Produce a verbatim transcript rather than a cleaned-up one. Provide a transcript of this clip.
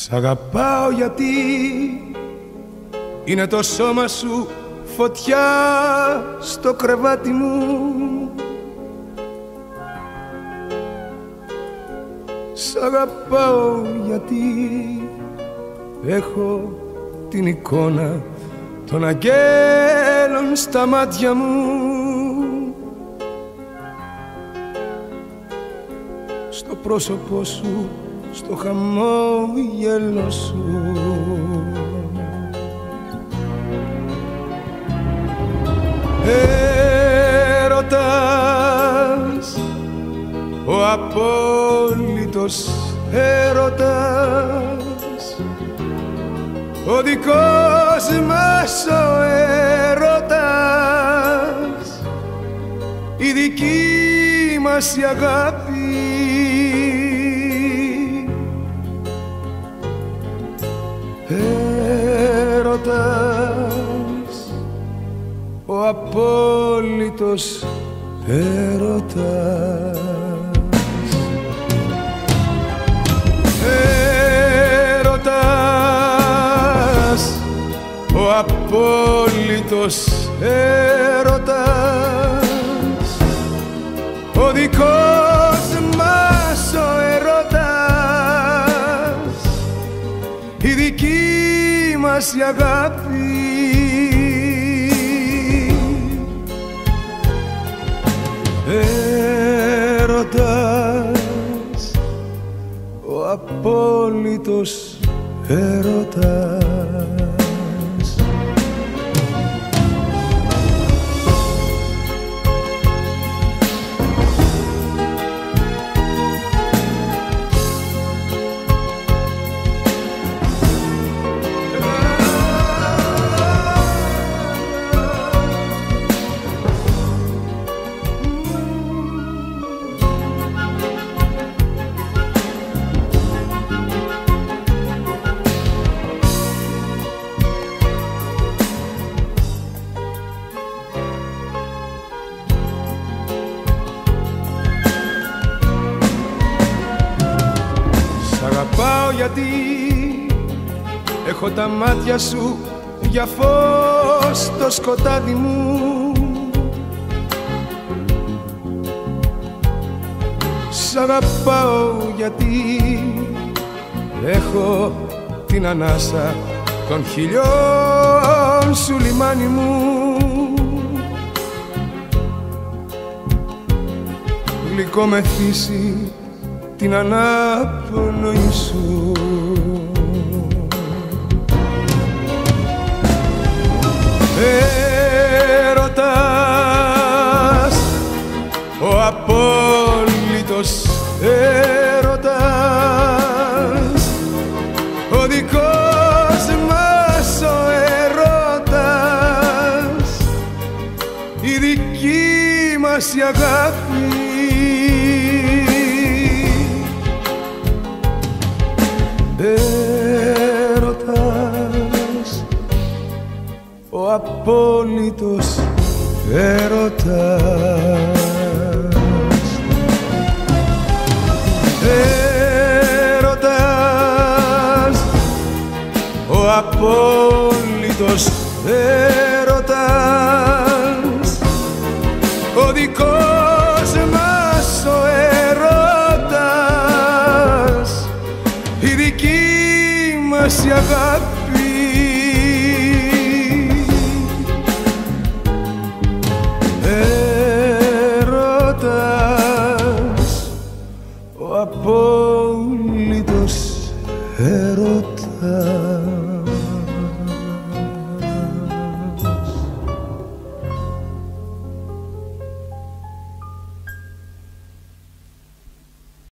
Σ' αγαπάω γιατί είναι το σώμα σου φωτιά στο κρεβάτι μου. Σ' αγαπάω γιατί έχω την εικόνα των αγγέλων στα μάτια μου. Στο πρόσωπό σου, στο χαμόγελο σου. Έρωτας, ο απόλυτος έρωτας, ο δικός μας ο έρωτας, η δική μας η αγάπη. Έρωτας, ο απόλυτος έρωτας. Έρωτας, ο απόλυτος έρωτας, ο δικός μας ο έρωτας, η δική μας η αγάπη. Έρωτας, ο απόλυτος έρωτας. Αγαπάω γιατί έχω τα μάτια σου για φως στο σκοτάδι μου. Σ' αγαπάω γιατί έχω την ανάσα των χιλιών σου λιμάνι μου. Γλυκό μεθύσι την ανάπνοη σου. Έρωτας, ο απόλυτος έρωτας, ο δικός μας ο έρωτας, η δική μας η αγάπη. Έρωτας, ο απόλυτος έρωτας. Έρωτας, ο απόλυτος έρωτας, ο δικός μας ο έρωτας, η δική μας η αγάπη.